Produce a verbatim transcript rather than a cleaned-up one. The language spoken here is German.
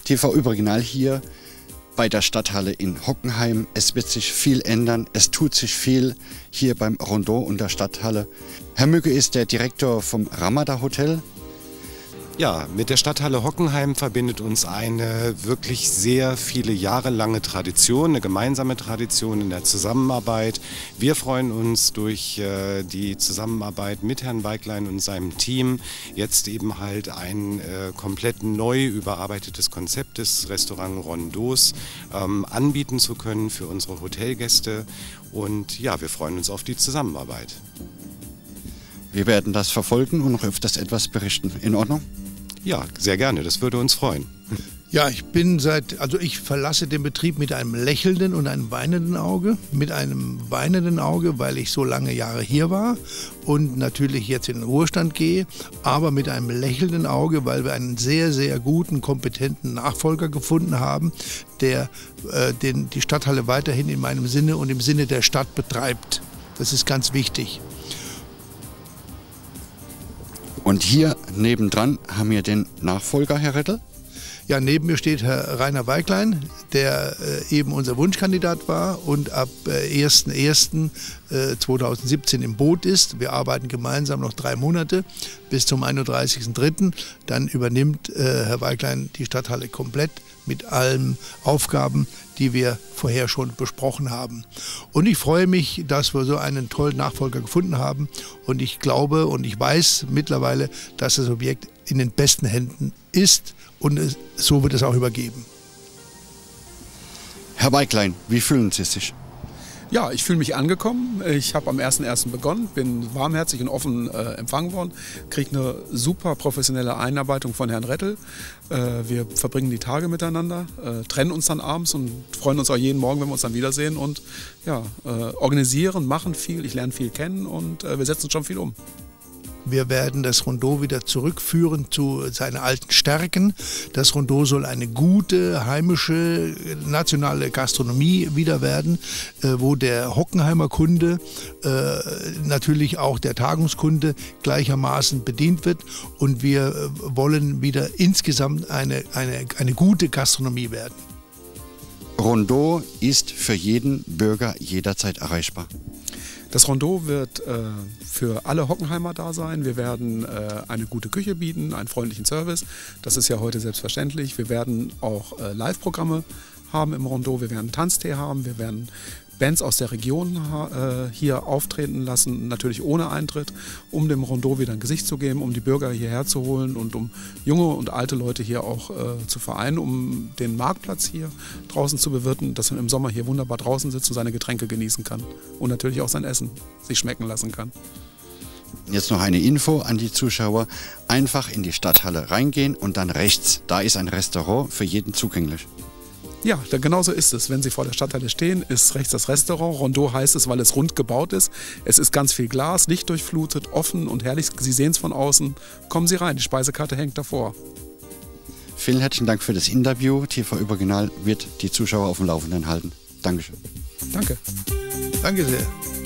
T V Überregional hier bei der Stadthalle in Hockenheim. Es wird sich viel ändern, es tut sich viel hier beim Rondeau und der Stadthalle. Herr Mügge ist der Direktor vom Ramada Hotel. Ja, mit der Stadthalle Hockenheim verbindet uns eine wirklich sehr viele Jahre lange Tradition, eine gemeinsame Tradition in der Zusammenarbeit. Wir freuen uns durch äh, die Zusammenarbeit mit Herrn Weiglein und seinem Team jetzt eben halt ein äh, komplett neu überarbeitetes Konzept des Restaurant Rondeaus ähm, anbieten zu können für unsere Hotelgäste. Und ja, wir freuen uns auf die Zusammenarbeit. Wir werden das verfolgen und noch öfters etwas berichten. In Ordnung? Ja, sehr gerne. Das würde uns freuen. Ja, ich bin seit, also ich verlasse den Betrieb mit einem lächelnden und einem weinenden Auge. Mit einem weinenden Auge, weil ich so lange Jahre hier war und natürlich jetzt in den Ruhestand gehe, aber mit einem lächelnden Auge, weil wir einen sehr, sehr guten, kompetenten Nachfolger gefunden haben, der äh, den, die Stadthalle weiterhin in meinem Sinne und im Sinne der Stadt betreibt. Das ist ganz wichtig. Und hier nebendran haben wir den Nachfolger, Herr Rettel. Ja, neben mir steht Herr Rainer Weiglein, der äh, eben unser Wunschkandidat war und ab äh, erster erster zweitausendsiebzehn im Boot ist. Wir arbeiten gemeinsam noch drei Monate bis zum einunddreißigsten dritten Dann übernimmt äh, Herr Weiglein die Stadthalle komplett mit allen Aufgaben, die wir vorher schon besprochen haben. Und ich freue mich, dass wir so einen tollen Nachfolger gefunden haben. Und ich glaube und ich weiß mittlerweile, dass das Objekt in den besten Händen ist und es, so wird es auch übergeben. Herr Weiglein, wie fühlen Sie sich? Ja, ich fühle mich angekommen. Ich habe am ersten ersten begonnen, bin warmherzig und offen äh, empfangen worden, kriege eine super professionelle Einarbeitung von Herrn Rettel. Äh, wir verbringen die Tage miteinander, äh, trennen uns dann abends und freuen uns auch jeden Morgen, wenn wir uns dann wiedersehen und ja, äh, organisieren, machen viel, ich lerne viel kennen und äh, wir setzen schon viel um. Wir werden das Rondeau wieder zurückführen zu seinen alten Stärken. Das Rondeau soll eine gute, heimische, nationale Gastronomie wieder werden, wo der Hockenheimer Kunde, natürlich auch der Tagungskunde gleichermaßen bedient wird. Und wir wollen wieder insgesamt eine, eine, eine gute Gastronomie werden. Rondeau ist für jeden Bürger jederzeit erreichbar. Das Rondeau wird äh, für alle Hockenheimer da sein. Wir werden äh, eine gute Küche bieten, einen freundlichen Service. Das ist ja heute selbstverständlich. Wir werden auch äh, Live-Programme haben im Rondeau. Wir werden Tanztee haben. Wir werden Bands aus der Region äh, hier auftreten lassen, natürlich ohne Eintritt, um dem Rondeau wieder ein Gesicht zu geben, um die Bürger hierher zu holen und um junge und alte Leute hier auch äh, zu vereinen, um den Marktplatz hier draußen zu bewirten, dass man im Sommer hier wunderbar draußen sitzt und seine Getränke genießen kann und natürlich auch sein Essen sich schmecken lassen kann. Jetzt noch eine Info an die Zuschauer. Einfach in die Stadthalle reingehen und dann rechts, da ist ein Restaurant für jeden zugänglich. Ja, genauso ist es. Wenn Sie vor der Stadthalle stehen, ist rechts das Restaurant. Rondeau heißt es, weil es rund gebaut ist. Es ist ganz viel Glas, lichtdurchflutet, offen und herrlich. Sie sehen es von außen. Kommen Sie rein, die Speisekarte hängt davor. Vielen herzlichen Dank für das Interview. T V Überregional wird die Zuschauer auf dem Laufenden halten. Dankeschön. Danke. Danke sehr.